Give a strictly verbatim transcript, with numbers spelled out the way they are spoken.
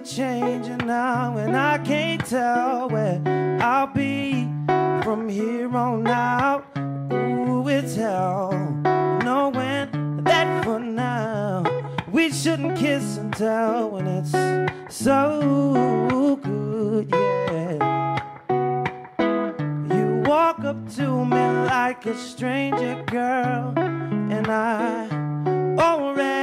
changing now, and I can't tell where I'll be from here on out. Ooh, it's hell, knowing that for now we shouldn't kiss and tell when it's so good, yeah. You walk up to me like a stranger, girl, and I already